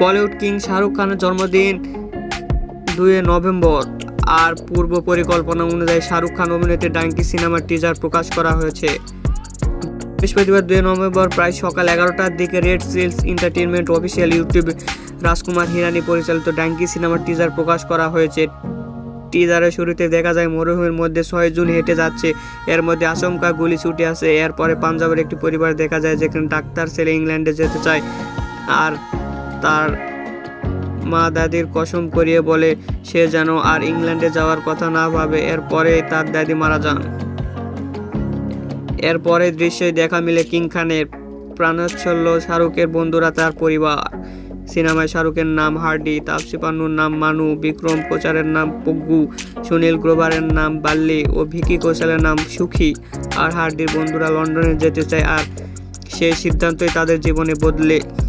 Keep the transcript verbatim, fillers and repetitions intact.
Bollywood king Shahrukh খানের জন্মদিন দুই নভেম্বর, আর পূর্ব পরিকল্পনা অনুযায়ী শাহরুখ খান অভিনীত ডাঙ্কি সিনেমার টিজার প্রকাশ করা হয়েছে। বৃহস্পতিবার দুই নভেম্বর প্রায় সকাল এগারোটার দিকে Red Chillies Entertainment official YouTube Rajkumar Hirani পরিচালিত ডাঙ্কি সিনেমার টিজার প্রকাশ করা হয়েছে। টিজারের শুরুতে দেখা যায় মরুভূমির মধ্যে ছয় জন হেঁটে যাচ্ছে, এর মধ্যে আচমকা গুলি ছুটে আসে। এরপরে পাঞ্জাবের একটি পরিবার দেখা যায় যেখানে ডাক্তার ছেলে ইংল্যান্ডে যেতে চায় আর তার মা দাদির কসম করিয়ে বলে সে যেন আর ইংল্যান্ডে যাওয়ার কথা না ভাবে। এরপরে তার দাদি মারা যান। এরপরে দৃশ্যে দেখা মিলে কিং খানের প্রাণোচ্ছল্য শাহরুখের বন্ধুরা তার পরিবার। সিনেমায় শাহরুখের নাম হার্ডি, তাপসী পান্নুর নাম মানু, বিক্রম কোচারের নাম পগ্গু, সুনীল গ্রোভারের নাম বাল্লি ও ভিকি কৌশলের নাম সুখী। আর হার্ডির বন্ধুরা লন্ডনে যেতে চায় আর সেই সিদ্ধান্তই তাদের জীবনে বদলে